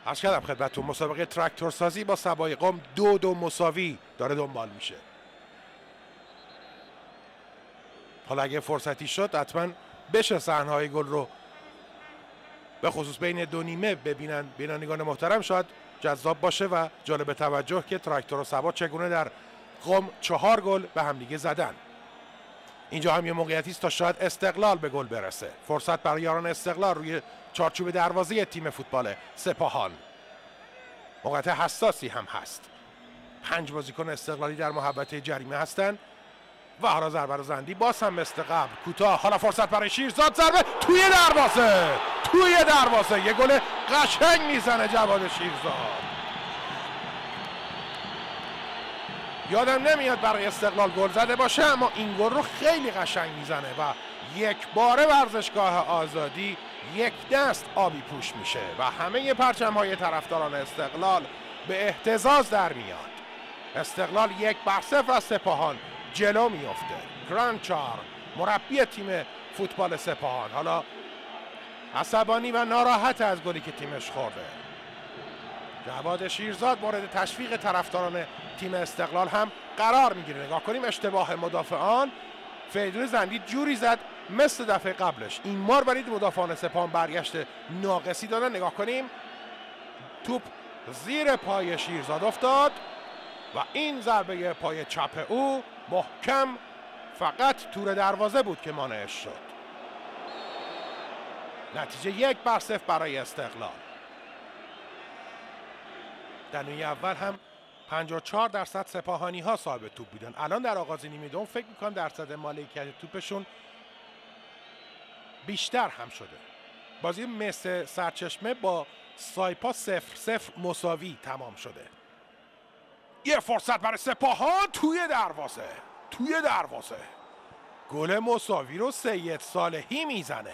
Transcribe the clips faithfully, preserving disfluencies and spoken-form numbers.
عرض کردم خدمتتون مسابقه تراکتور سازی با سبای قم دو دو مساوی داره دنبال میشه. حالا اگه فرصتی شد حتما بشه صحنه‌های گل رو به خصوص بین دو نیمه ببینن بینندگان محترم، شاید جذاب باشه و جالب توجه که تراکتور و سبا چگونه در قم چهار گل به همدیگه زدن. اینجا هم یه موقعیتی است تا شاید استقلال به گل برسه. فرصت برای یاران استقلال روی چارچوب دروازه تیم فوتبال سپاهان. موقعیت حساسی هم هست. پنج بازیکن استقلالی در محوطه جریمه هستند و حالا ضربه رو زندی باز هم مثل قبل کوتاه. حالا فرصت برای شیرزاد، ضربه توی دروازه، توی دروازه یه گل قشنگ میزنه جواد شیرزاد. یادم نمیاد برای استقلال گل زده باشه، اما این گل رو خیلی قشنگ میزنه و یک باره ورزشگاه آزادی یک دست آبی پوش میشه و همه پرچم‌های طرفداران استقلال به اهتزاز در میاد. استقلال یک بر صفر از سپاهان جلو میفته. گرانچار مربی تیم فوتبال سپاهان حالا عصبانی و ناراحت از گلی که تیمش خورده. جواد شیرزاد مورد تشویق طرفداران تیم استقلال هم قرار میگیره. نگاه کنیم اشتباه مدافعان. فریدون زندی جوری زد مثل دفعه قبلش، این مار برای مدافعان سپاهان برگشت ناقصی دادن. نگاه کنیم توپ زیر پای شیرزاد افتاد و این ضربه پای چپ او محکم فقط تور دروازه بود که مانعش شد. نتیجه یک بر صفر برای استقلال. در نیمه اول هم پنجاه و چهار درصد سپاهانی ها صاحب توپ بودن. الان در آغاز نیمه دوم فکر میکنم درصد مالکیت توپشون بیشتر هم شده. بازی مثل سرچشمه با سایپا صفر صفر مساوی تمام شده. یه فرصت برای سپاهان توی دروازه، توی دروازه گل مساوی رو سید صالحی میزنه.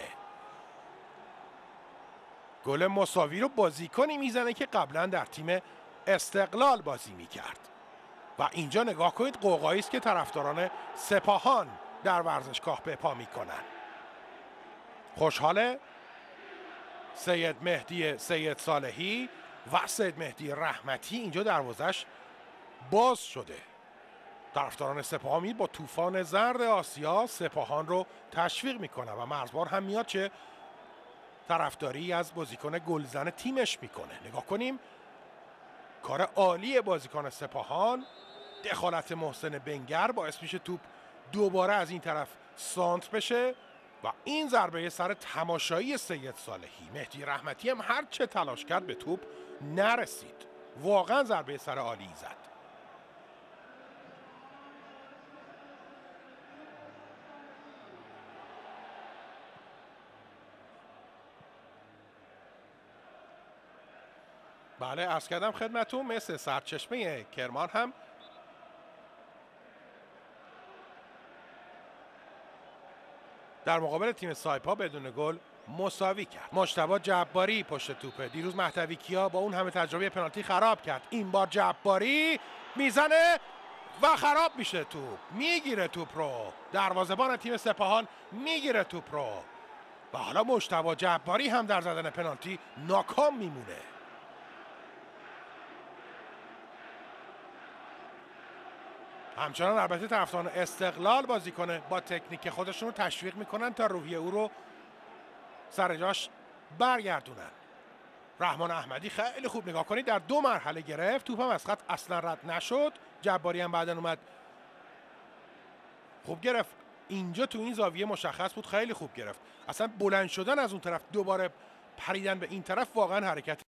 گل مساوی رو بازیکنی میزنه که قبلا در تیم استقلال بازی میکرد و اینجا نگاه کنید قوقایی است که طرفداران سپاهان در ورزشگاه به پا میکنن. خوشحاله سید مهدی سید صالحی و سید مهدی رحمتی. اینجا دروازش باز شده. طرفداران سپاهان با طوفان زرد آسیا سپاهان رو تشویق میکنه و مرزبان هم میاد چه طرفداری از بازیکن گلزن تیمش میکنه. نگاه کنیم کار عالی بازیکن سپاهان، دخالت محسن بنگر باعث میشه توپ دوباره از این طرف سانتر بشه و این ضربه سر تماشایی سید صالحی. مهدی رحمتی هم هر چه تلاش کرد به توپ نرسید. واقعا ضربه سر عالی زد. بله عرض کردم خدمتون مثل سرچشمه کرمان هم در مقابل تیم سایپا بدون گل مساوی کرد. مجتبی جباری پشت توپه. دیروز مهدوی کیا با اون همه تجربه پنالتی خراب کرد. این بار جباری میزنه و خراب میشه توپ. میگیره توپ رو. دروازه‌بان تیم سپاهان میگیره توپ رو. و حالا مجتبی جباری هم در زدن پنالتی ناکام میمونه. همچنان البته طرفداران استقلال بازی کنه با تکنیک خودشون رو تشویق میکنن تا روحیه او رو سر جاش برگردونن. رحمان احمدی خیلی خوب نگاه کنید در دو مرحله گرفت، توپم از خط اصلا رد نشد. جباری هم بعدن اومد خوب گرفت. اینجا تو این زاویه مشخص بود خیلی خوب گرفت. اصلا بلند شدن از اون طرف دوباره پریدن به این طرف واقعا حرکت